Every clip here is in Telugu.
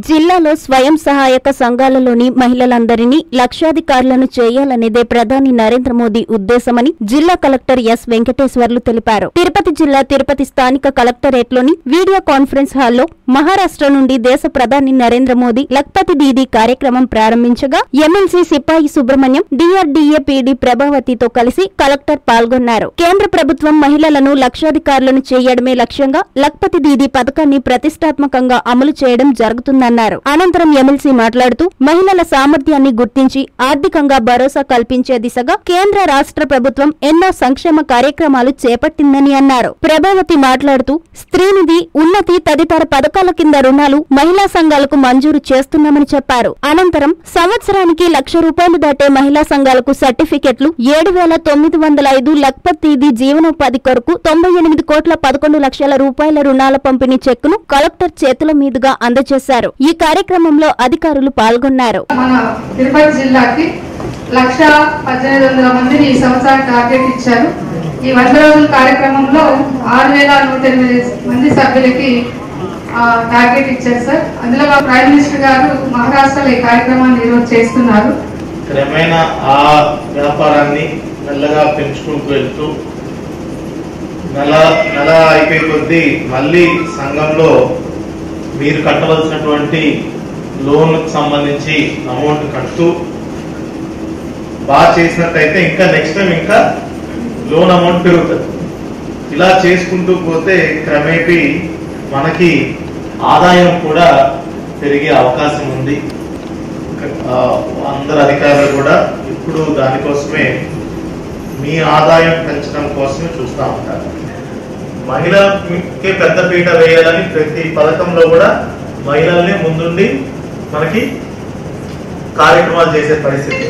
జిల్లాలో స్వయం సహాయక సంఘాలలోని మహిళలందరినీ లక్షాధికారులను చేయాలనేదే ప్రధాని నరేంద్ర మోదీ ఉద్దేశమని జిల్లా కలెక్టర్ ఎస్ వెంకటేశ్వర్లు తెలిపారు. తిరుపతి జిల్లా తిరుపతి స్థానిక కలెక్టరేట్లోని వీడియో కాన్ఫరెన్స్ హాల్లో మహారాష్ట్ర నుండి దేశ ప్రధాని నరేంద్ర మోదీ లఖ్పతి దీదీ కార్యక్రమం ప్రారంభించగా ఎమ్మెల్సీ సిపాయి సుబ్రహ్మణ్యం, డిఆర్డీఏ పీడీ ప్రభావతితో కలిసి కలెక్టర్ పాల్గొన్నారు. కేంద్ర ప్రభుత్వం మహిళలను లక్షాధికారులను చేయడమే లక్ష్యంగా లఖ్పతి దీదీ పథకాన్ని ప్రతిష్టాత్మకంగా అమలు చేయడం జరుగుతుందన్నారు. అనంతరం ఎమ్మెల్సీ మాట్లాడుతూ మహిళల సామర్థ్యాన్ని గుర్తించి ఆర్థికంగా భరోసా కల్పించే దిశగా కేంద్ర రాష్ట్ర ప్రభుత్వం ఎన్నో సంక్షేమ కార్యక్రమాలు చేపట్టిందని అన్నారు. ప్రభావతి మాట్లాడుతూ స్త్రీనిధి, ఉన్నతి తదితర పథకాల కింద రుణాలు మహిళా సంఘాలకు మంజూరు చేస్తున్నామని చెప్పారు. అనంతరం సంవత్సరానికి ₹1,00,000 దాటే మహిళా సంఘాలకు సర్టిఫికెట్లు, 7,905 లఖ్పతి దీదీ జీవనోపాధి కొరకు 98,11,00,000 రుణాల పంపిణీ చెక్కును కలెక్టర్ చేతుల మీదుగా అందజేశారు. ఈ కార్యక్రమంలో అధికారులు పాల్గొన్నారు. మన తిరుపతి జిల్లాకి 1,18,000 మందిని ఈ సంవత్సరం టార్గెట్ ఇచ్చారు. ఈ 100 రోజుల కార్యక్రమంలో 6,108 మంది సభ్యులకి టార్గెట్ ఇచ్చారు సార్. అందులో ప్రైమ్ మినిస్టర్ గారు మహారాష్ట్రలో ఈ కార్యక్రమాన్ని ఈరోజు చేస్తున్నారు. క్రమేణా ఆ వ్యాపారాన్ని మెల్లగా పెంచుకుంటూ వెళ్తూ నెల అయిపోయే కొద్దీ మళ్ళీ సంఘంలో మీరు కట్టవలసినటువంటి లోన్కు సంబంధించి అమౌంట్ కడుతూ బాగా చేసినట్టయితే ఇంకా నెక్స్ట్ టైం ఇంకా లోన్ అమౌంట్ పెరుగుతుంది. ఇలా చేసుకుంటూ పోతే క్రమేపీ మనకి ఆదాయం కూడా పెరిగే అవకాశం ఉంది. అందరు అధికారులు కూడా ఇప్పుడు దానికోసమే మీ ఆదాయం పెంచడం కోసమే చూస్తూ ఉంటారు. మహిళకే పెద్ద పీట వేయాలని ప్రతి పథకంలో కూడా మహిళల్ని ముందుండి మనకి కార్యక్రమాలు చేసే పరిస్థితి.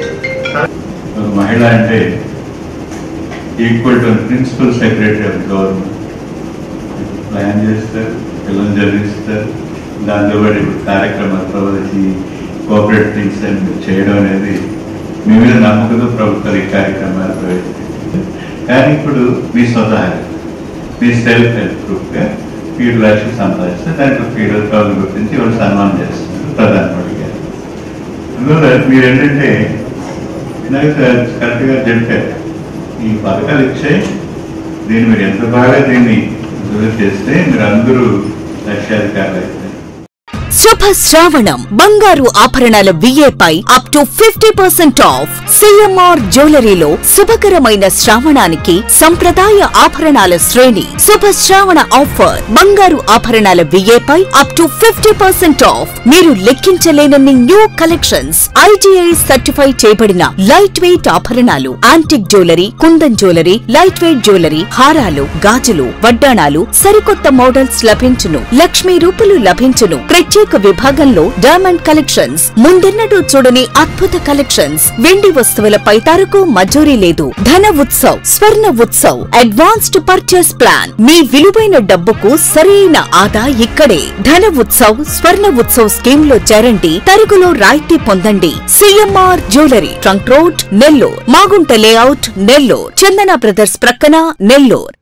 మహిళ అంటే equal to principal secretary of government. Plan చేస్తారు, పిల్లలు చదివిస్తారు, దాంతోపాటు ఇప్పుడు కార్యక్రమాలు ప్రవర్తి కోఆపరేట్ థింగ్స్ అని చేయడం అనేది మీ మీద నమ్మకంతో ప్రభుత్వాలు ఈ కార్యక్రమాలు ప్రవేశిస్తారు. కానీ ఇప్పుడు మీ స్వతహాగా మీ సెల్ఫ్ హెల్ప్ గ్రూప్గా 7,00,000 సంపాదిస్తే దాంట్లో 7,000 గుర్తించి వాళ్ళు సన్మానం చేస్తున్నారు ప్రధానమంత్రి గారు. అందువల్ల మీరు ఏంటంటే నాకు కరెక్ట్గా చెప్పారు, ఈ పథకాలు ఇచ్చే దీన్ని మీరు ఎంత బాగా దీన్ని అభివృద్ధి చేస్తే మీరు అందరూ లక్ష్యాధికారులు అయితే. శుభ శ్రావణం బంగారు ఆభరణాల విఏపై అప్ టు 50% ఆఫ్. సిఎంఆర్ జ్యువెలరీలో శుభకరమైన శ్రావణానికి సంప్రదాయ ఆభరణాల శ్రేణి. శుభ శ్రావణ ఆఫర్ బంగారు ఆభరణాల విఏపై అప్ టు 50% ఆఫ్. మీరు లెక్కించలేనన్ని న్యూ కలెక్షన్స్, IGI సర్టిఫై చేయబడిన లైట్ వెయిట్ ఆభరణాలు, antique jewellery, kundan jewellery, light weight jewellery, హారాలు, గాజులు, వడ్డాణాలు, సరికొత్త మోడల్స్ లభించును. లక్ష్మీ రూపులు లభించును. ప్రత్యేక విభాగంలో డైమండ్ కలెక్షన్స్, ముందెన్నడూ చూడని అద్భుత కలెక్షన్స్. వెండి వస్తువులపై తరకు మజూరీ లేదు. Dhana Utsav, Swarna Utsav, advanced purchase plan. మీ విలువైన డబ్బుకు సరైన ఆదా ఇక్కడే. ధన ఉత్సవ్, స్వర్ణ ఉత్సవ్ స్కీమ్ లో చేరండి. తరుగులో రాయితీ పొందండి. CMR jewellery, trunk road, Nellore. Magunta layout, Nellore. Chandana brothers ప్రక్కన, నెల్లూరు.